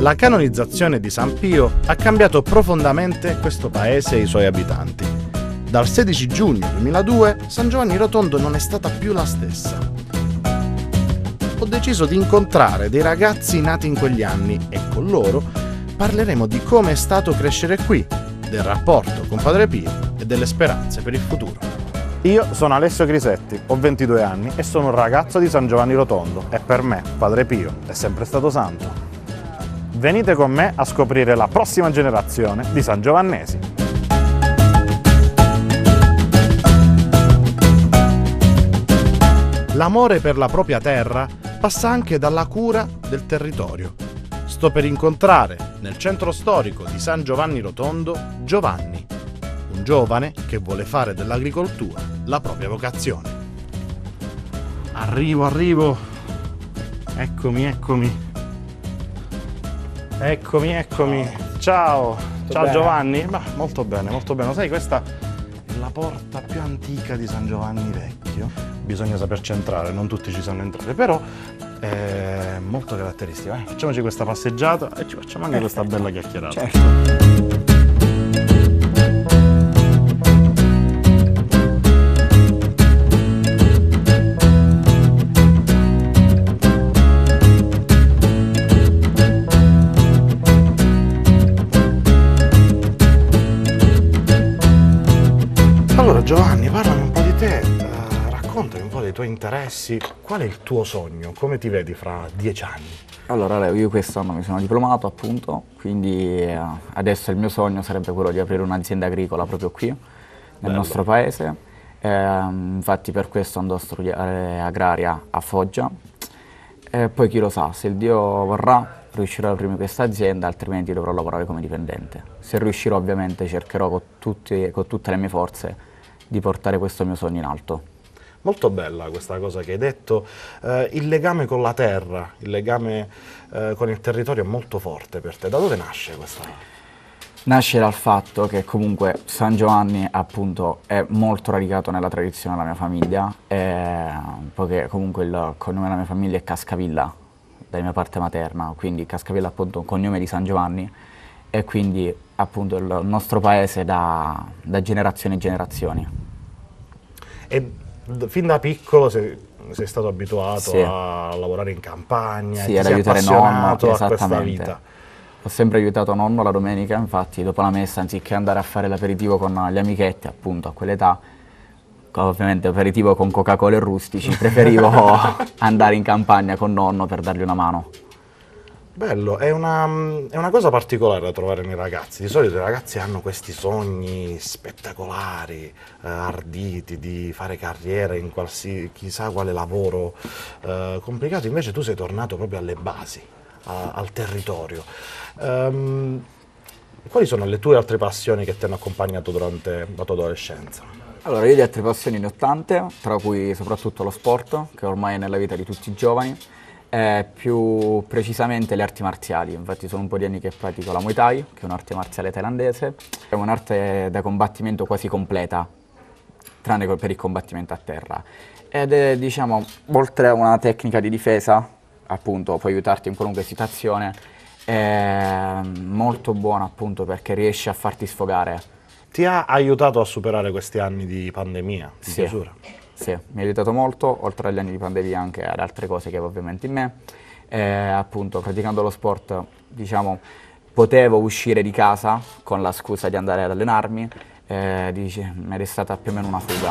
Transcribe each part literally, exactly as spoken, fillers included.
La canonizzazione di San Pio ha cambiato profondamente questo paese e i suoi abitanti. Dal sedici giugno duemiladue San Giovanni Rotondo non è stata più la stessa. Ho deciso di incontrare dei ragazzi nati in quegli anni e con loro parleremo di come è stato crescere qui, del rapporto con Padre Pio e delle speranze per il futuro. Io sono Alessio Grisetti, ho ventidue anni e sono un ragazzo di San Giovanni Rotondo e per me Padre Pio è sempre stato santo. Venite con me a scoprire la prossima generazione di San Giovannesi. L'amore per la propria terra passa anche dalla cura del territorio. Sto per incontrare nel centro storico di San Giovanni Rotondo Giovanni, un giovane che vuole fare dell'agricoltura la propria vocazione. Arrivo, arrivo. Eccomi, eccomi. Eccomi, eccomi. Ciao. Tutto Ciao bene? Giovanni. Ma molto bene, molto bene. Sai, questa è la porta più antica di San Giovanni Vecchio. Bisogna saperci entrare, non tutti ci sanno entrare, però è molto caratteristica. Eh? Facciamoci questa passeggiata e ci facciamo anche questa bella chiacchierata. Certo. Allora Giovanni, parlami un po' di te, uh, raccontami un po' dei tuoi interessi, qual è il tuo sogno, come ti vedi fra dieci anni? Allora Leo, io quest'anno mi sono diplomato appunto, quindi eh, adesso il mio sogno sarebbe quello di aprire un'azienda agricola proprio qui, nel Bello. nostro paese. Eh, infatti per questo andrò a studiare agraria a Foggia e poi chi lo sa, se il Dio vorrà riuscirò ad aprire questa azienda, altrimenti dovrò lavorare come dipendente. Se riuscirò ovviamente cercherò con, tutti, con tutte le mie forze di portare questo mio sogno in alto. Molto bella questa cosa che hai detto, eh, il legame con la terra, il legame eh, con il territorio è molto forte per te. Da dove nasce questa? Nasce dal fatto che comunque San Giovanni appunto è molto radicato nella tradizione della mia famiglia, e poiché comunque il cognome della mia famiglia è Cascavilla, dalla mia parte materna, quindi Cascavilla appunto è un cognome di San Giovanni e quindi appunto il nostro paese da, da generazioni e generazioni. E fin da piccolo sei, sei stato abituato Sì. a lavorare in campagna, Sì, e ti ad sei aiutare nonno, appassionato a questa esattamente. vita. Ho sempre aiutato nonno la domenica, infatti dopo la messa anziché andare a fare l'aperitivo con gli amichetti appunto a quell'età, ovviamente aperitivo con Coca-Cola e rustici, preferivo andare in campagna con nonno per dargli una mano. Bello, è una, è una cosa particolare da trovare nei ragazzi. Di solito i ragazzi hanno questi sogni spettacolari, eh, arditi, di fare carriera in qualsiasi, chissà quale lavoro eh, complicato. Invece tu sei tornato proprio alle basi, a, al territorio. Um, quali sono le tue altre passioni che ti hanno accompagnato durante la tua adolescenza? Allora, io di altre passioni ne ho tante, tra cui soprattutto lo sport, che ormai è nella vita di tutti i giovani. Eh, più precisamente le arti marziali, infatti sono un po' di anni che pratico la Muay Thai, che è un'arte marziale thailandese, è un'arte da combattimento quasi completa, tranne per il combattimento a terra, ed è diciamo, oltre a una tecnica di difesa, appunto può aiutarti in qualunque situazione, è molto buona appunto perché riesce a farti sfogare. Ti ha aiutato a superare questi anni di pandemia, di Sì. chiusura? Sì, mi ha aiutato molto, oltre agli anni di pandemia anche ad altre cose che avevo ovviamente in me. Eh, appunto, praticando lo sport, diciamo, potevo uscire di casa con la scusa di andare ad allenarmi, eh, dice, ed è stata più o meno una fuga.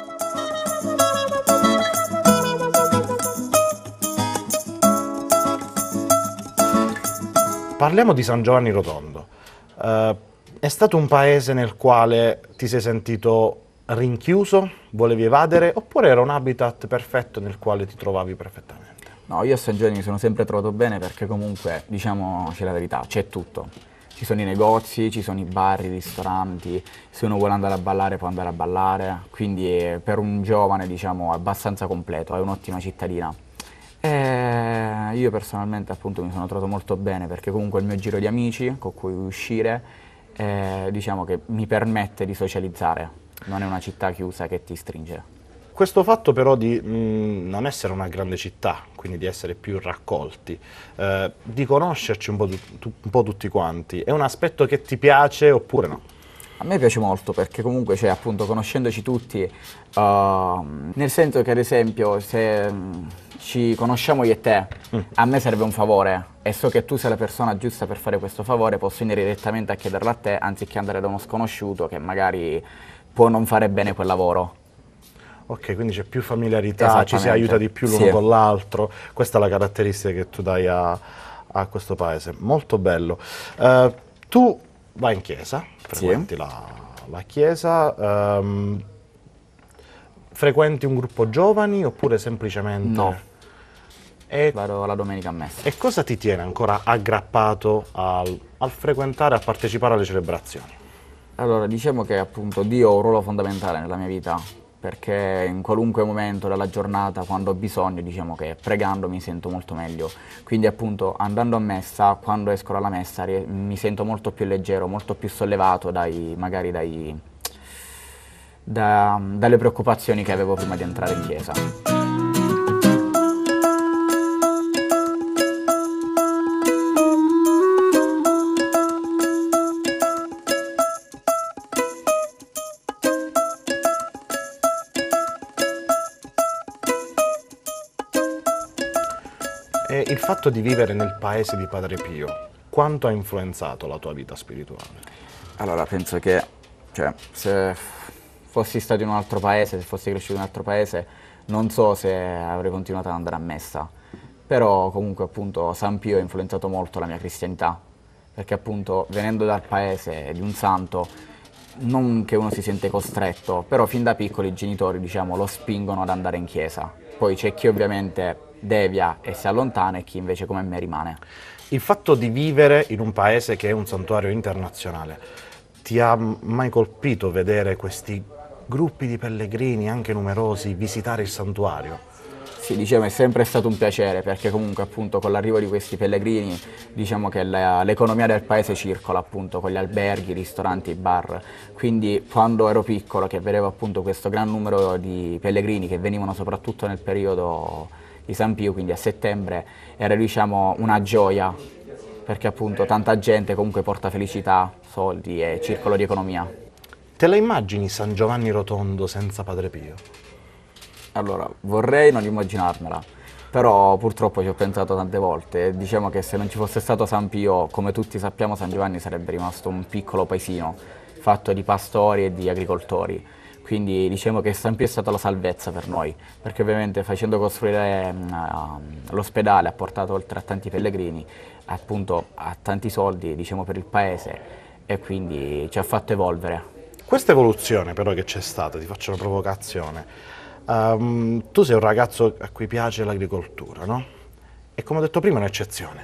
Parliamo di San Giovanni Rotondo. Uh, è stato un paese nel quale ti sei sentito rinchiuso, volevi evadere, oppure era un habitat perfetto nel quale ti trovavi perfettamente? No, io a San Giovanni mi sono sempre trovato bene perché comunque, diciamoci la verità, c'è tutto. Ci sono i negozi, ci sono i bar, i ristoranti, se uno vuole andare a ballare può andare a ballare, quindi è, per un giovane diciamo abbastanza completo, è un'ottima cittadina. E io personalmente appunto mi sono trovato molto bene perché comunque il mio giro di amici con cui uscire eh, diciamo che mi permette di socializzare. Non è una città chiusa che ti stringe. Questo fatto però di mh, non essere una grande città, quindi di essere più raccolti, eh, di conoscerci un po', tu, un po' tutti quanti, è un aspetto che ti piace oppure no? A me piace molto perché comunque c'è appunto conoscendoci tutti, uh, nel senso che ad esempio se um, ci conosciamo io e te, mm. a me serve un favore e so che tu sei la persona giusta per fare questo favore, posso venire direttamente a chiederlo a te anziché andare da uno sconosciuto che magari può non fare bene quel lavoro. Ok, quindi c'è più familiarità, ci si aiuta di più l'uno sì. con l'altro, questa è la caratteristica che tu dai a, a questo paese, molto bello. Uh, tu vai in chiesa, frequenti sì. la, la chiesa, um, frequenti un gruppo giovani oppure semplicemente... No, e, vado la domenica a messa. E cosa ti tiene ancora aggrappato al, al frequentare, a partecipare alle celebrazioni? Allora, diciamo che appunto Dio ha un ruolo fondamentale nella mia vita, perché in qualunque momento della giornata, quando ho bisogno, diciamo che pregando mi sento molto meglio. Quindi appunto andando a messa, quando esco dalla messa, mi sento molto più leggero, molto più sollevato dai, magari dai, da, dalle preoccupazioni che avevo prima di entrare in chiesa. E il fatto di vivere nel paese di Padre Pio, quanto ha influenzato la tua vita spirituale? Allora, penso che cioè, se fossi stato in un altro paese, se fossi cresciuto in un altro paese, non so se avrei continuato ad andare a messa. Però comunque appunto San Pio ha influenzato molto la mia cristianità, perché appunto venendo dal paese di un santo, non che uno si sente costretto, però fin da piccoli i genitori diciamo lo spingono ad andare in chiesa. Poi c'è chi ovviamente devia e si allontana e chi invece come me rimane. Il fatto di vivere in un paese che è un santuario internazionale, ti ha mai colpito vedere questi gruppi di pellegrini, anche numerosi, visitare il santuario? Sì, diciamo è sempre stato un piacere perché comunque appunto con l'arrivo di questi pellegrini diciamo che l'economia del paese circola appunto con gli alberghi, i ristoranti, i bar, quindi quando ero piccolo che vedevo appunto questo gran numero di pellegrini che venivano soprattutto nel periodo di San Pio, quindi a settembre, era diciamo una gioia perché appunto tanta gente comunque porta felicità, soldi e circolo di economia. Te la immagini San Giovanni Rotondo senza Padre Pio? Allora, vorrei non immaginarmela, però purtroppo ci ho pensato tante volte e diciamo che se non ci fosse stato San Pio, come tutti sappiamo San Giovanni sarebbe rimasto un piccolo paesino fatto di pastori e di agricoltori. Quindi diciamo che San Pio è stata la salvezza per noi, perché ovviamente facendo costruire uh, l'ospedale ha portato oltre a tanti pellegrini, appunto a tanti soldi diciamo, per il paese e quindi ci ha fatto evolvere. Questa evoluzione però che c'è stata, ti faccio una provocazione, um, tu sei un ragazzo a cui piace l'agricoltura, no? E come ho detto prima è un'eccezione.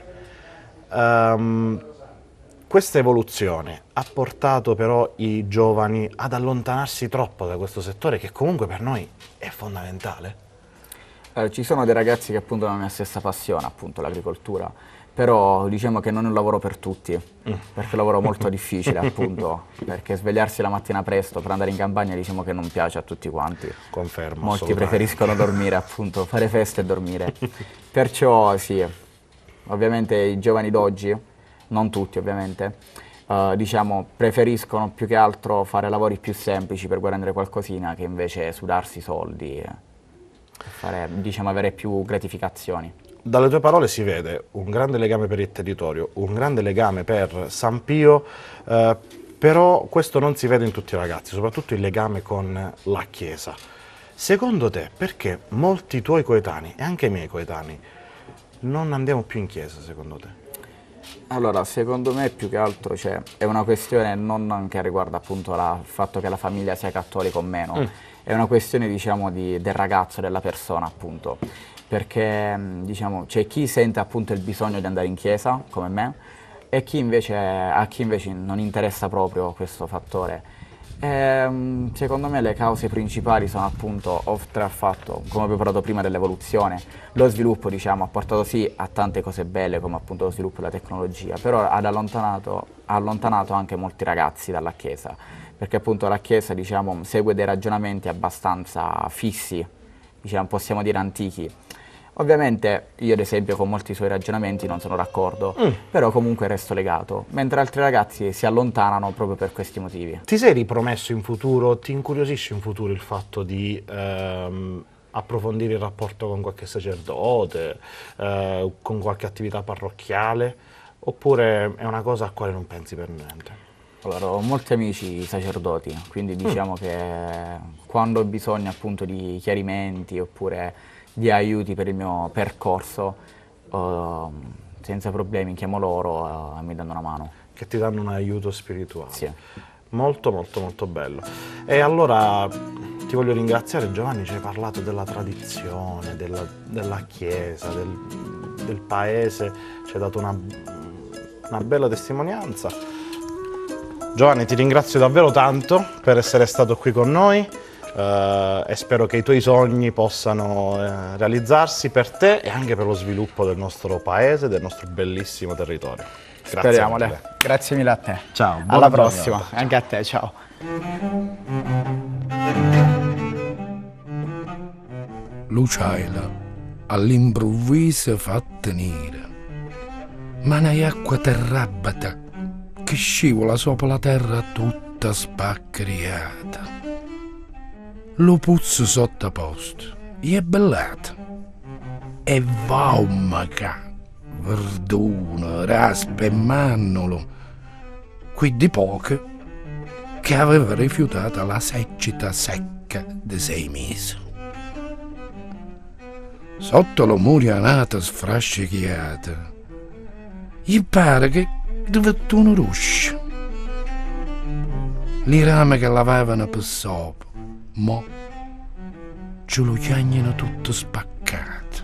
Um, Questa evoluzione ha portato però i giovani ad allontanarsi troppo da questo settore che comunque per noi è fondamentale. Allora, ci sono dei ragazzi che appunto hanno la mia stessa passione, appunto l'agricoltura, però diciamo che non è un lavoro per tutti, mm. perché è un lavoro molto difficile appunto, perché svegliarsi la mattina presto per andare in campagna diciamo che non piace a tutti quanti. Confermo. Molti preferiscono dormire appunto, fare feste e dormire. Perciò sì, ovviamente i giovani d'oggi, non tutti ovviamente, uh, diciamo preferiscono più che altro fare lavori più semplici per guadagnare qualcosina che invece sudarsi i soldi e fare, diciamo, avere più gratificazioni. Dalle tue parole si vede un grande legame per il territorio, un grande legame per San Pio, eh, però questo non si vede in tutti i ragazzi, soprattutto il legame con la Chiesa. Secondo te, perché molti tuoi coetanei e anche i miei coetanei non andiamo più in chiesa, secondo te? Allora, secondo me più che altro cioè, è una questione non che riguarda appunto la, il fatto che la famiglia sia cattolica o meno, mm. è una questione diciamo di, del ragazzo, della persona appunto, perché diciamo c'è chi sente appunto il bisogno di andare in chiesa, come me, e chi invece, a chi invece non interessa proprio questo fattore. Ehm, secondo me le cause principali sono appunto, oltre al fatto, come avevo parlato prima dell'evoluzione, lo sviluppo diciamo ha portato sì a tante cose belle come appunto lo sviluppo della tecnologia, però ha allontanato, ha allontanato anche molti ragazzi dalla Chiesa, perché appunto la Chiesa diciamo segue dei ragionamenti abbastanza fissi, diciamo, possiamo dire antichi. Ovviamente io ad esempio con molti suoi ragionamenti non sono d'accordo, mm. però comunque resto legato, mentre altri ragazzi si allontanano proprio per questi motivi. Ti sei ripromesso in futuro, ti incuriosisce in futuro il fatto di ehm, approfondire il rapporto con qualche sacerdote, eh, con qualche attività parrocchiale, oppure è una cosa a quale non pensi per niente? Allora, ho molti amici sacerdoti, quindi diciamo mm. che quando ho bisogno appunto di chiarimenti oppure di aiuti per il mio percorso, uh, senza problemi chiamo loro e uh, mi danno una mano. Che ti danno un aiuto spirituale. Sì. Molto molto molto bello. E allora ti voglio ringraziare Giovanni, ci hai parlato della tradizione, della, della chiesa, del, del paese, ci hai dato una, una bella testimonianza. Giovanni, ti ringrazio davvero tanto per essere stato qui con noi. Uh, e spero che i tuoi sogni possano uh, realizzarsi per te e anche per lo sviluppo del nostro paese, del nostro bellissimo territorio. Grazie. Speriamole. Mille. Grazie mille a te. Ciao. Alla prossima. Giornata. Anche a te, ciao. Luciaila all'improvviso fatta nera, ma un'acqua terrabata che scivola sopra la terra tutta spaccriata. Lo puzzo sottoposto, e è bellato. E vaumaca, verduna, raspa e mannolo, qui di poche che aveva rifiutato la secchita secca di sei mesi. Sotto la murianata sfrascichiata, gli pare che diventa un ruscio. Le rame che l'avevano per sopra, mo ce lo chiagnano tutto spaccato.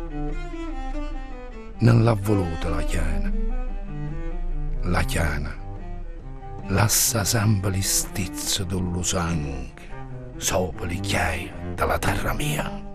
Non l'ha voluta la chiana. La chiana lascia sempre l'istizio dello sangue sopra le chiaie della terra mia.